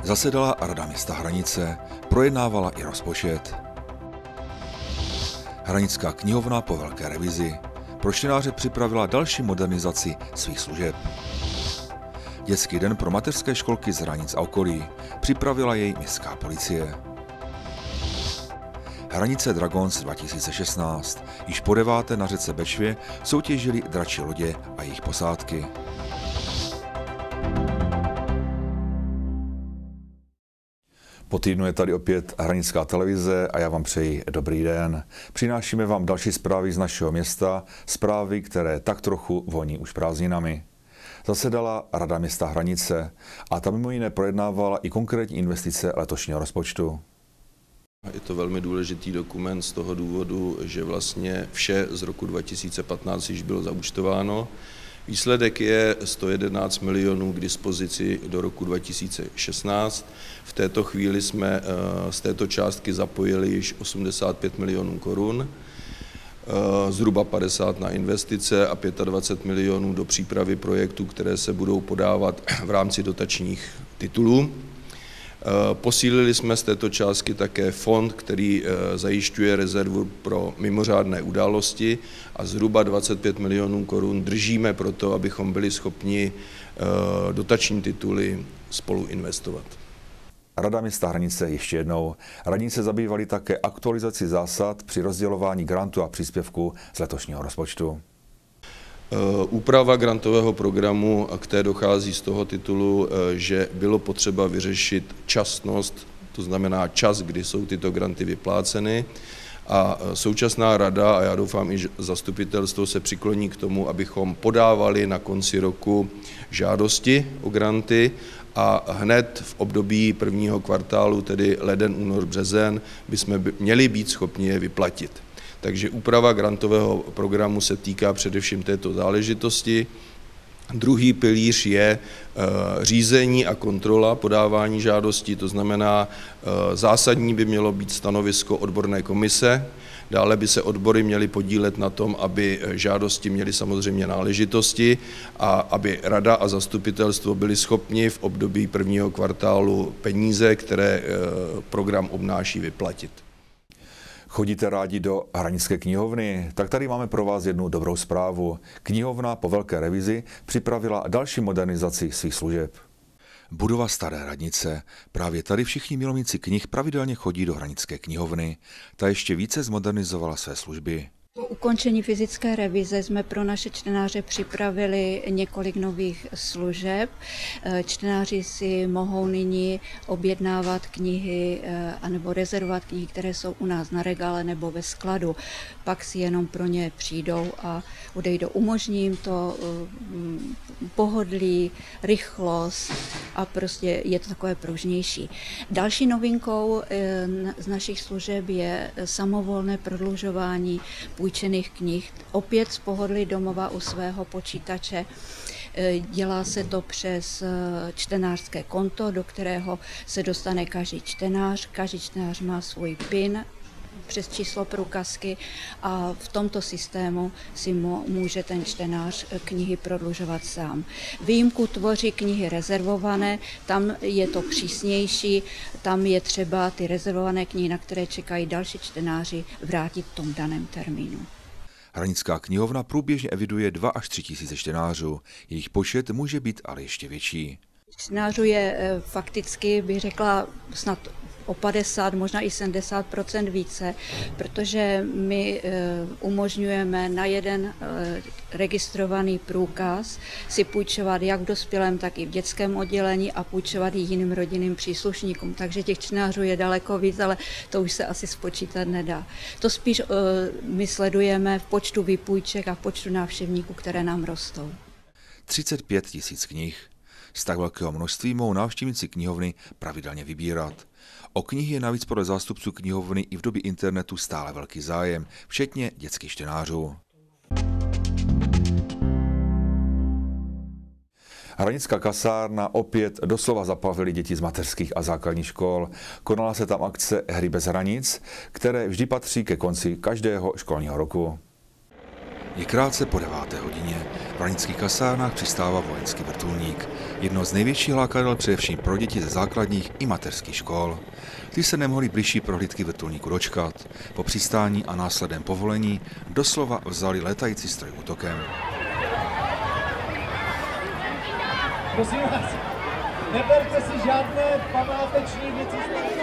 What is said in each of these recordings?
Zasedala Rada města Hranice, projednávala i rozpočet. Hranická knihovna po velké revizi pro čtenáře připravila další modernizaci svých služeb. Dětský den pro mateřské školky z Hranic a okolí připravila jej městská policie. Hranice Dragons 2016 již po 9. na řece Bečvě soutěžili dračí lodě a jejich posádky. Po týdnu je tady opět Hranická televize a já vám přeji dobrý den. Přinášíme vám další zprávy z našeho města, zprávy, které tak trochu voní už prázdninami. Zasedala Rada města Hranice a ta mimo jiné projednávala i konkrétní investice letošního rozpočtu. Je to velmi důležitý dokument z toho důvodu, že vlastně vše z roku 2015 již bylo zaúčtováno. Výsledek je 111 milionů k dispozici do roku 2016. V této chvíli jsme z této částky zapojili již 85 milionů korun, zhruba 50 na investice a 25 milionů do přípravy projektů, které se budou podávat v rámci dotačních titulů. Posílili jsme z této částky také fond, který zajišťuje rezervu pro mimořádné události a zhruba 25 milionů korun držíme proto, abychom byli schopni dotační tituly spolu investovat. Rada města Hranice ještě jednou. Radní se zabývali také aktualizací zásad při rozdělování grantů a příspěvků z letošního rozpočtu. Úprava grantového programu, k té dochází z toho titulu, že bylo potřeba vyřešit časnost, to znamená čas, kdy jsou tyto granty vypláceny. A současná rada, a já doufám i zastupitelstvo, se přikloní k tomu, abychom podávali na konci roku žádosti o granty a hned v období prvního kvartálu, tedy leden, únor, březen, bychom měli být schopni je vyplatit. Takže úprava grantového programu se týká především této záležitosti. Druhý pilíř je řízení a kontrola podávání žádostí, to znamená zásadní by mělo být stanovisko odborné komise, dále by se odbory měly podílet na tom, aby žádosti měly samozřejmě náležitosti a aby rada a zastupitelstvo byli schopni v období prvního kvartálu peníze, které program obnáší, vyplatit. Chodíte rádi do Hranické knihovny? Tak tady máme pro vás jednu dobrou zprávu. Knihovna po velké revizi připravila další modernizaci svých služeb. Budova Staré radnice. Právě tady všichni milovníci knih pravidelně chodí do Hranické knihovny. Ta ještě více zmodernizovala své služby. Po ukončení fyzické revize jsme pro naše čtenáře připravili několik nových služeb. Čtenáři si mohou nyní objednávat knihy anebo rezervovat knihy, které jsou u nás na regále nebo ve skladu. Pak si jenom pro ně přijdou a odejdou. Umožní jim to pohodlí, rychlost a prostě je to takové pružnější. Další novinkou z našich služeb je samovolné prodlužování půjčených knih, opět z pohodlí domova u svého počítače. Dělá se to přes čtenářské konto, do kterého se dostane každý čtenář. Každý čtenář má svůj PIN přes číslo průkazky a v tomto systému si může ten čtenář knihy prodlužovat sám. Výjimku tvoří knihy rezervované, tam je to přísnější, tam je třeba ty rezervované knihy, na které čekají další čtenáři, vrátit v tom daném termínu. Hranická knihovna průběžně eviduje 2 až 3 tisíce čtenářů. Jejich počet může být ale ještě větší. Čtenářů je fakticky, bych řekla, snad o 50, možná i 70% více, protože my umožňujeme na jeden registrovaný průkaz si půjčovat jak v dospělém, tak i v dětském oddělení a půjčovat i jiným rodinným příslušníkům. Takže těch čtenářů je daleko víc, ale to už se asi spočítat nedá. To spíš my sledujeme v počtu výpůjček a v počtu návštěvníků, které nám rostou. 35 tisíc knih. Z tak velkého množství mohou návštěvníci knihovny pravidelně vybírat. O knihy je navíc podle zástupců knihovny i v době internetu stále velký zájem, včetně dětských čtenářů. Hranická kasárna opět doslova zaplavili děti z mateřských a základních škol. Konala se tam akce Hry bez hranic, které vždy patří ke konci každého školního roku. Je krátce po 9. hodině. V hranických kasárnách přistává vojenský vrtulník. Jedno z největších lákadel především pro děti ze základních i mateřských škol. Ty se nemohli bližší prohlídky vrtulníku dočkat. Po přistání a následném povolení doslova vzali létající stroj útokem. Prosím vás, neberte si žádné památeční věci.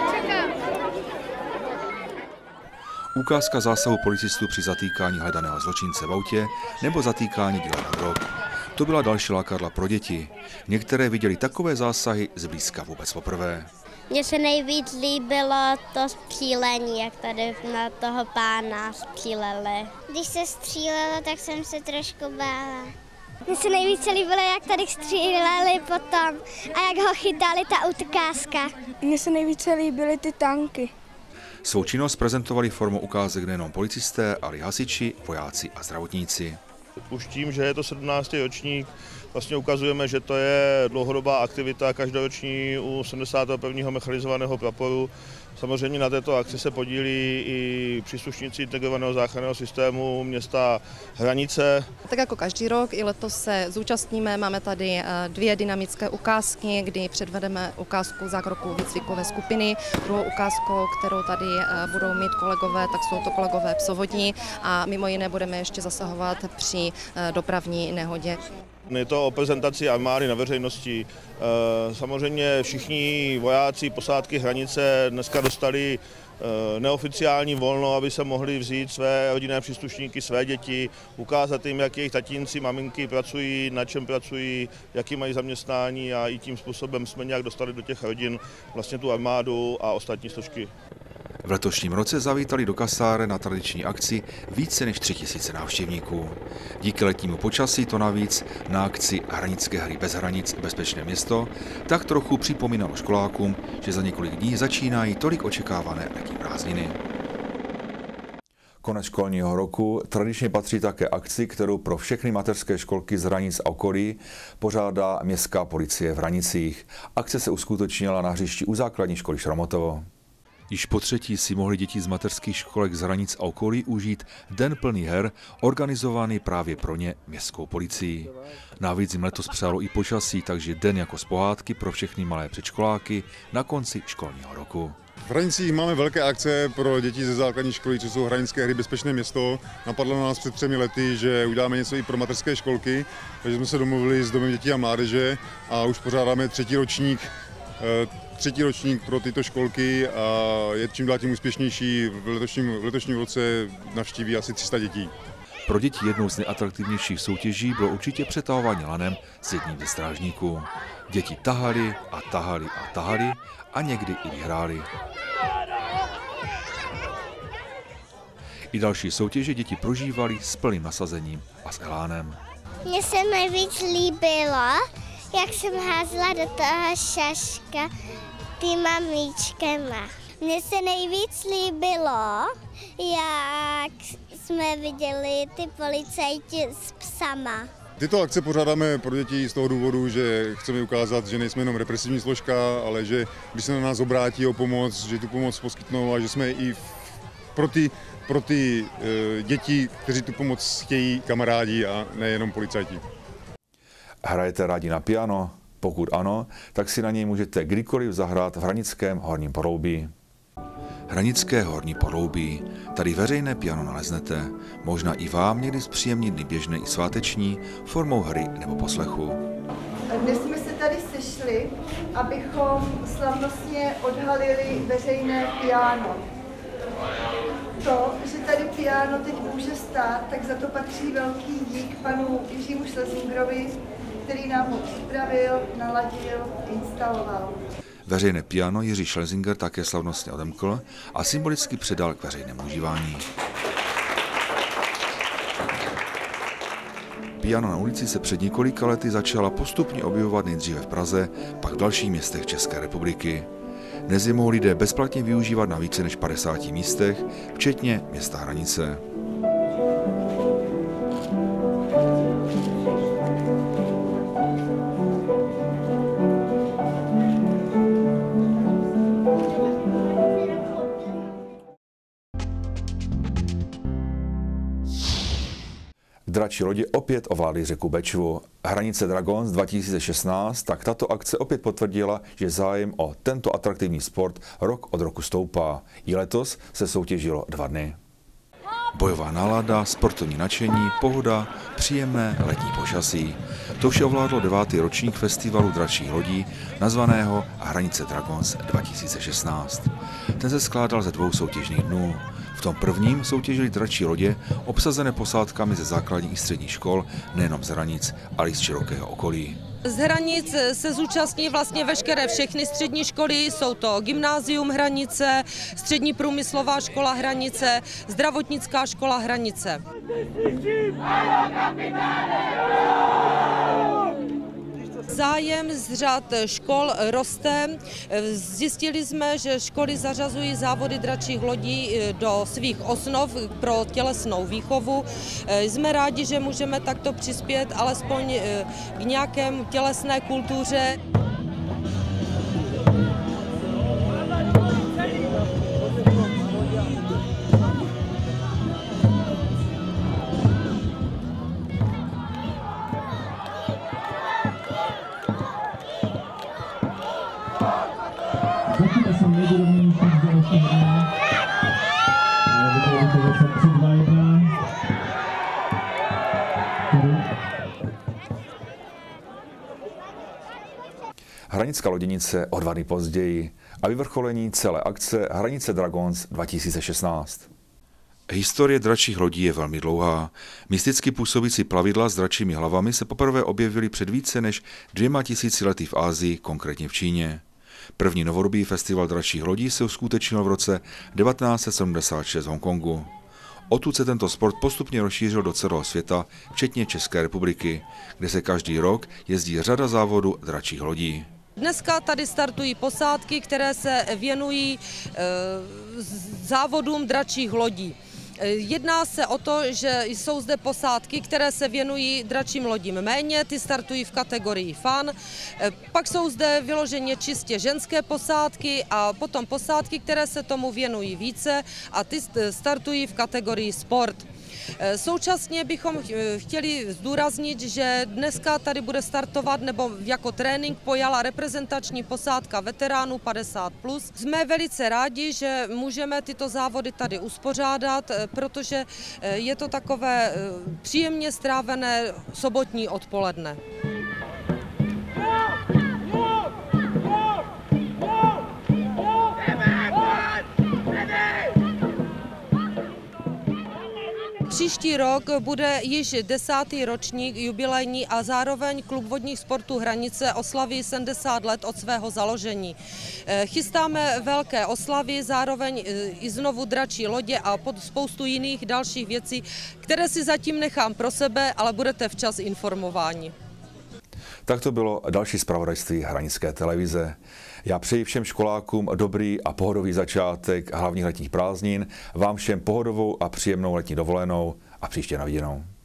Ukázka zásahu policistů při zatýkání hledaného zločince v autě nebo zatýkání dílera drog. To byla další lákadla pro děti. Některé viděli takové zásahy zblízka vůbec poprvé. Mně se nejvíc líbilo to střílení, jak tady na toho pána stříleli. Když se střílelo, tak jsem se trošku bála. Mně se nejvíce líbilo, jak tady stříleli potom a jak ho chytali ta ukázka. Mně se nejvíce líbily ty tanky. Svou činnost prezentovali formou ukázek nejenom policisté, ale i hasiči, vojáci a zdravotníci. Už tím, že je to 17. ročník, vlastně ukazujeme, že to je dlouhodobá aktivita každoroční u 71. mechanizovaného praporu. Samozřejmě na této akci se podílí i příslušníci integrovaného záchranného systému města Hranice. Tak jako každý rok, i letos se zúčastníme. Máme tady 2 dynamické ukázky, kdy předvedeme ukázku zákroků výcvikové skupiny. Druhou ukázkou, kterou tady budou mít kolegové, tak jsou to kolegové psovodní a mimo jiné budeme ještě zasahovat při dopravní nehodě. Je to o prezentaci armády na veřejnosti. Samozřejmě všichni vojáci posádky Hranice dneska dostali neoficiální volno, aby se mohli vzít své rodinné příslušníky, své děti, ukázat jim, jak jejich tatínci, maminky pracují, na čem pracují, jaký mají zaměstnání a i tím způsobem jsme nějak dostali do těch rodin vlastně tu armádu a ostatní složky. V letošním roce zavítali do kasáren na tradiční akci více než 3000 návštěvníků. Díky letnímu počasí to navíc na akci Hranické hry bez hranic bezpečné město tak trochu připomínalo školákům, že za několik dní začínají tolik očekávané letní prázdniny. Konec školního roku tradičně patří také akci, kterou pro všechny mateřské školky z Hranic a okolí pořádá Městská policie v Hranicích. Akce se uskutečnila na hřišti u základní školy Šromotovo. Již po třetí si mohli děti z mateřských školek z Hranic a okolí užít den plný her, organizovaný právě pro ně městskou policií. Navíc jim letos přálo i počasí, takže den jako z pohádky pro všechny malé předškoláky na konci školního roku. V Hranicích máme velké akce pro děti ze základní školy, co jsou Hranické hry bezpečné město. Napadlo nás před 3 lety, že uděláme něco i pro mateřské školky, takže jsme se domluvili s Domem dětí a mládeže a už pořádáme třetí ročník pro tyto školky a je čím dál tím úspěšnější. V letošním roce navštíví asi 300 dětí. Pro děti jednou z nejatraktivnějších soutěží bylo určitě přetahování lanem s jedním ze strážníků. Děti tahali a tahali a tahali a někdy i vyhráli. I další soutěže děti prožívali s plným nasazením a s elánem. Mně se nejvíc líbilo, jak jsem házela do toho šaška týma míčkama. Mně se nejvíc líbilo, jak jsme viděli ty policajti s psama. Tyto akce pořádáme pro děti z toho důvodu, že chceme ukázat, že nejsme jenom represivní složka, ale že když se na nás obrátí o pomoc, že tu pomoc poskytnou a že jsme i pro ty děti, kteří tu pomoc chtějí, kamarádi a nejenom policajti. Hrajete rádi na piano? Pokud ano, tak si na něj můžete kdykoliv zahrát v Hranickém Horním Podloubí. Hranické Horní Podloubí. Tady veřejné piano naleznete. Možná i vám někdy zpříjemnit dny běžné i sváteční formou hry nebo poslechu. Dnes jsme se tady sešli, abychom slavnostně odhalili veřejné piano. To, že tady piano teď může stát, tak za to patří velký dík panu Jiřímu Schlesingerovi, který nám ho připravil, naladil, instaloval. Veřejné piano Jiří Schlesinger také slavnostně odemkl a symbolicky předal k veřejnému užívání. Piano na ulici se před několika lety začala postupně objevovat nejdříve v Praze, pak v dalších městech České republiky. Dnes je mohou lidé bezplatně využívat na více než 50 místech, včetně města Hranice. Dračí lodě opět ovládly řeku Bečvu. Hranice Dragons 2016, tak tato akce opět potvrdila, že zájem o tento atraktivní sport rok od roku stoupá. I letos se soutěžilo 2 dny. Bojová nálada, sportovní nadšení, pohoda, příjemné letní počasí. To vše ovládlo 9. ročník festivalu dračích lodí, nazvaného Hranice Dragons 2016. Ten se skládal ze 2 soutěžních dnů. V tom prvním soutěžili dračí lodě obsazené posádkami ze základních i středních škol, nejenom z Hranic, ale i z širokého okolí. Z Hranic se zúčastní vlastně všechny střední školy, jsou to Gymnázium Hranice, Střední průmyslová škola Hranice, Zdravotnická škola Hranice. Zájem z řad škol roste. Zjistili jsme, že školy zařazují závody dračích lodí do svých osnov pro tělesnou výchovu. Jsme rádi, že můžeme takto přispět alespoň k nějaké tělesné kultuře. Začíná se nejvyrovnější vzdělací hra. Vypadá to zase 3-2-1. Hranická loděnice o 2 dny později a vyvrcholení celé akce Hranice Dragons 2016. Historie dračích lodí je velmi dlouhá. Mysticky působící plavidla s dračími hlavami se poprvé objevily před více než 2000 lety v Asii, konkrétně v Číně. První novodobý festival dračích lodí se uskutečnil v roce 1976 v Hongkongu. Odtud se tento sport postupně rozšířil do celého světa, včetně České republiky, kde se každý rok jezdí řada závodů dračích lodí. Dneska tady startují posádky, které se věnují závodům dračích lodí. Jedná se o to, že jsou zde posádky, které se věnují dračím lodím méně, ty startují v kategorii fun. Pak jsou zde vyloženě čistě ženské posádky a potom posádky, které se tomu věnují více a ty startují v kategorii sport. Současně bychom chtěli zdůraznit, že dneska tady bude startovat nebo jako trénink pojala reprezentační posádka veteránů 50+. Jsme velice rádi, že můžeme tyto závody tady uspořádat, protože je to takové příjemně strávené sobotní odpoledne. Příští rok bude již 10. ročník jubilejní a zároveň Klub vodních sportů Hranice oslaví 70 let od svého založení. Chystáme velké oslavy, zároveň i znovu dračí lodě a spoustu jiných dalších věcí, které si zatím nechám pro sebe, ale budete včas informováni. Tak to bylo další zpravodajství Hranické televize. Já přeji všem školákům dobrý a pohodový začátek hlavních letních prázdnin, vám všem pohodovou a příjemnou letní dovolenou a příště na viděnou.